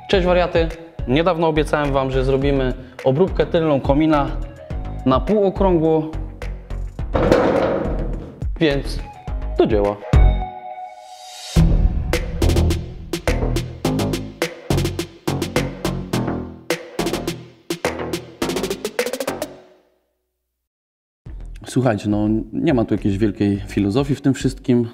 Cześć wariaty! Niedawno obiecałem Wam, że zrobimy obróbkę tylną komina na półokrągło, więc do dzieła. Słuchajcie, no nie ma tu jakiejś wielkiej filozofii w tym wszystkim.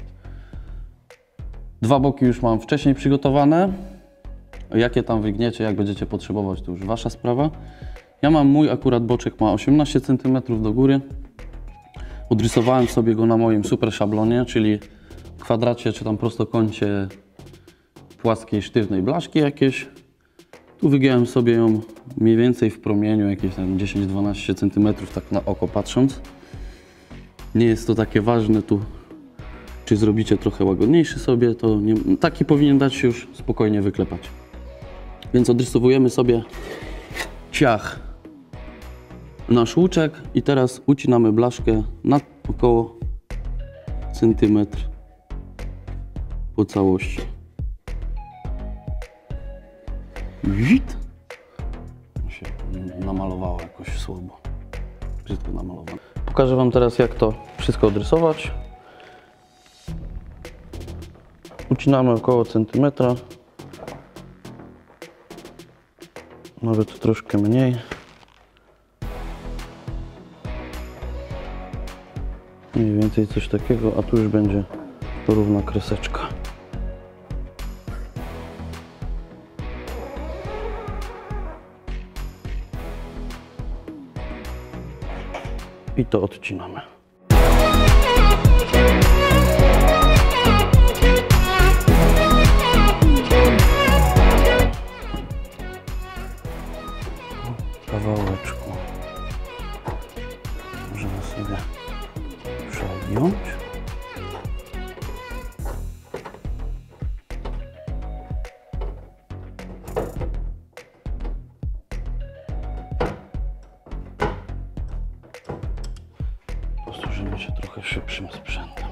Dwa boki już mam wcześniej przygotowane. Jakie tam wygniecie, jak będziecie potrzebować, to już Wasza sprawa. Ja mam mój akurat boczek ma 18 cm do góry. Odrysowałem sobie go na moim super szablonie, czyli kwadracie czy tam prostokącie płaskiej, sztywnej blaszki jakieś. Tu wygiąłem sobie ją mniej więcej w promieniu, jakieś tam 10-12 cm, tak na oko patrząc. Nie jest to takie ważne tu, czy zrobicie trochę łagodniejszy sobie, to nie, taki powinien dać się już spokojnie wyklepać. Więc odrysowujemy sobie ciach nasz łuczek i teraz ucinamy blaszkę na około centymetr po całości. Wit! Się namalowało jakoś słabo. Brzydko namalowane. Pokażę Wam teraz, jak to wszystko odrysować. Ucinamy około centymetra. Nawet troszkę mniej. Mniej więcej coś takiego, a tu już będzie równa kreseczka. I to odcinamy. Kawałeczku możemy sobie przegiąć. Posłużymy się trochę szybszym sprzętem.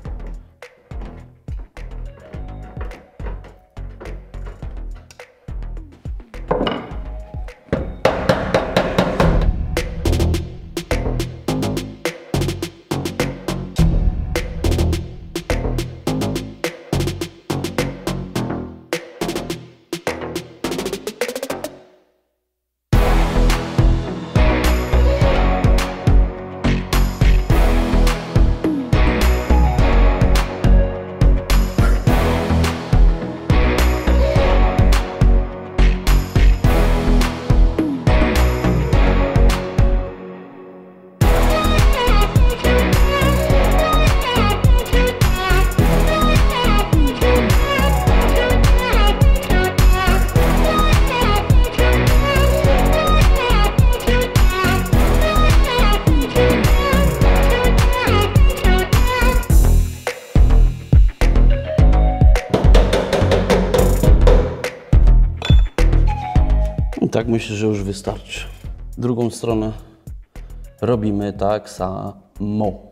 I tak myślę, że już wystarczy. Drugą stronę robimy tak samo.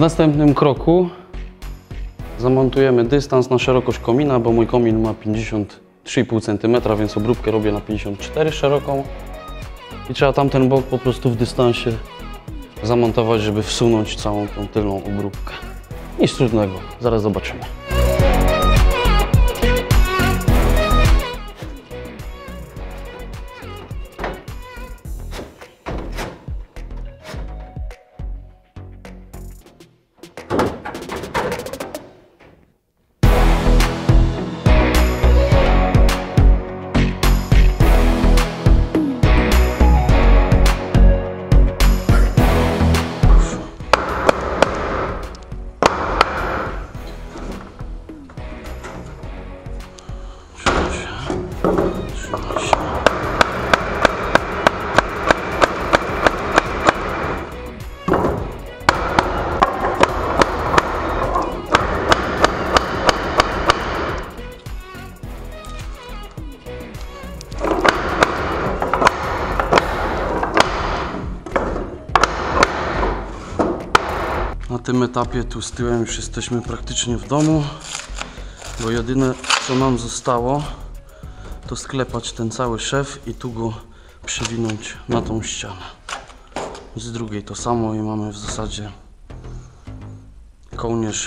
następnym kroku zamontujemy dystans na szerokość komina, bo mój komin ma 53,5 cm, więc obróbkę robię na 54 szeroką. I trzeba tamten bok po prostu w dystansie zamontować, żeby wsunąć całą tą tylną obróbkę. Nic trudnego, zaraz zobaczymy. Na tym etapie tu z tyłem już jesteśmy praktycznie w domu, bo jedyne co nam zostało to sklepać ten cały szef i tu go przewinąć na tą ścianę. Z drugiej to samo i mamy w zasadzie kołnierz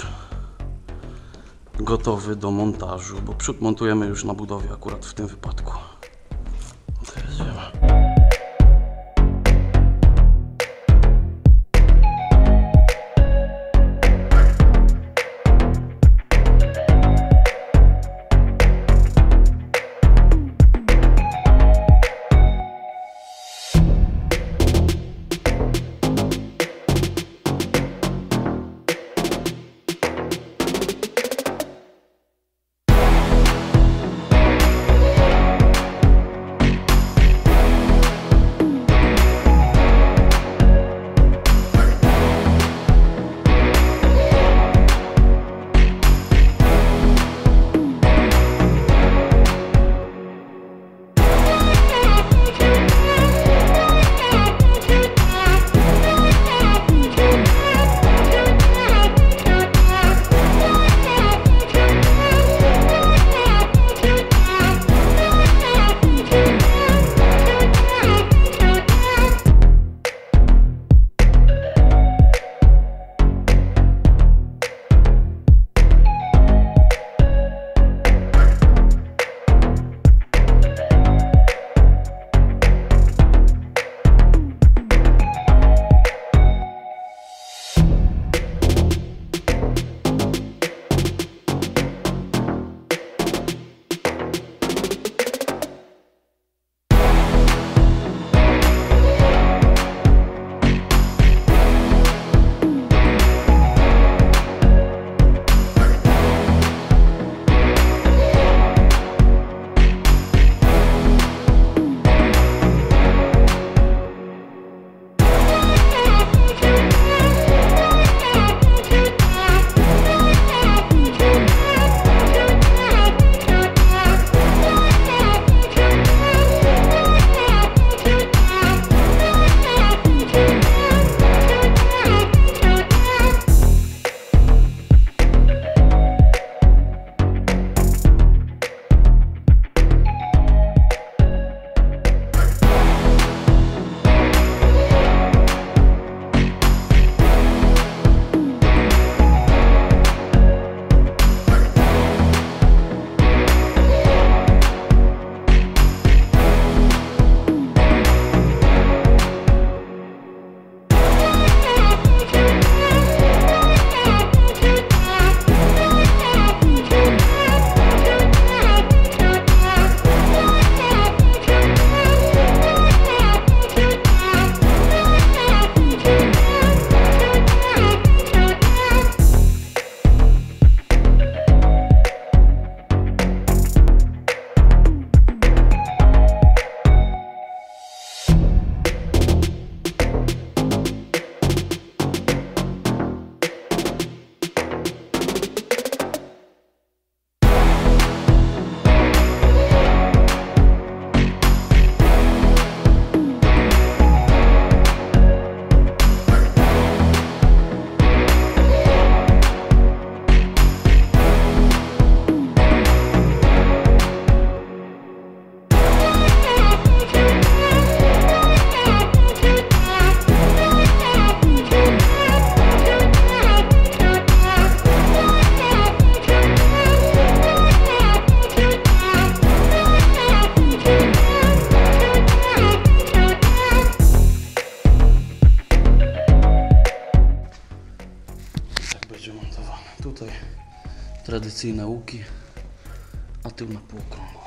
gotowy do montażu, bo przód montujemy już na budowie akurat w tym wypadku. Teraz idziemy. tutaj tradycyjne łuki, a tył na półokrągło.